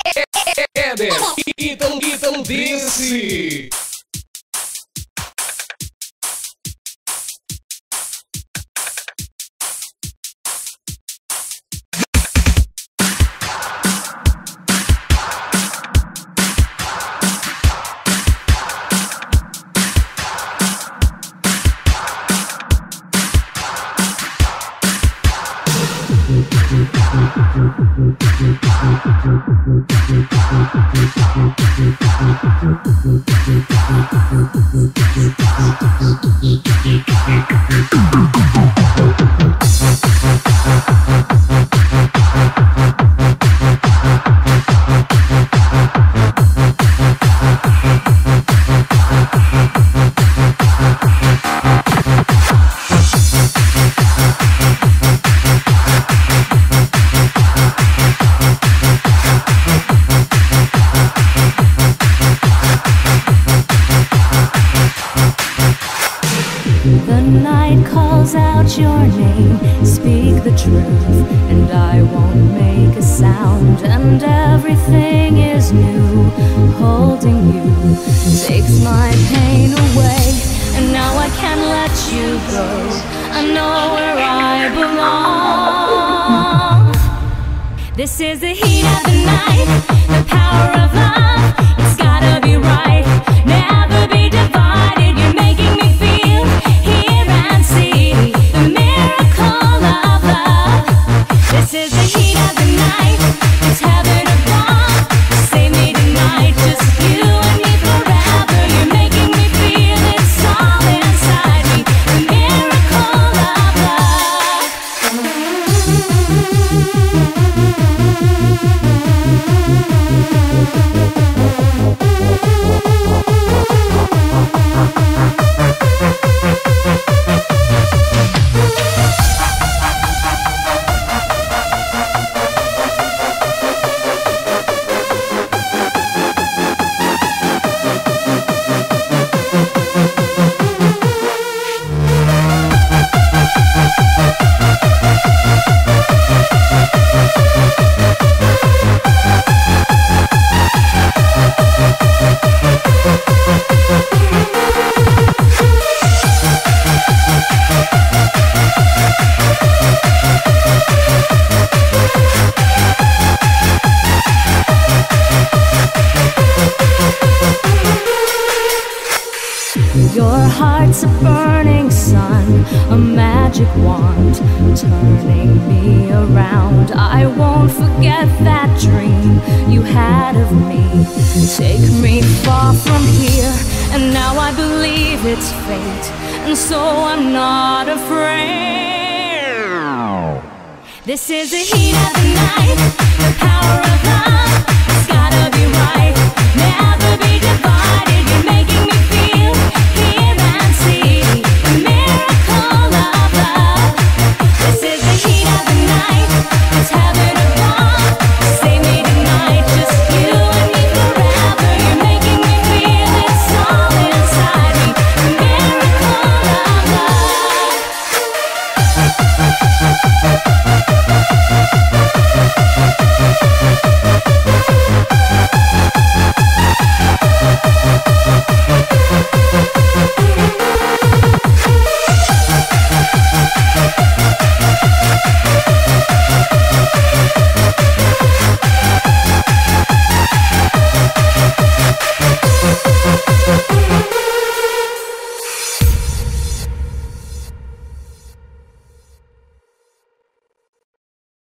Éder, então desse. The night calls out your name, speak the truth, and I won't make a sound, and everything is new. Holding you takes my pain away, and now I can't let you go. I know where I belong. This is the heat of the night, the power of love. It's gotta be right, never be divided. You're making me feel, hear and see the miracle of love. This is the heat of the night, it's heaven above. Save me tonight, just you and me forever. You're making me feel it's all inside me, the miracle of love. Your heart's a burning sun, a magic wand, turning me around. I won't forget that dream you had of me. Take me far from here, and now I believe it's fate, and so I'm not afraid. This is the heat of the night.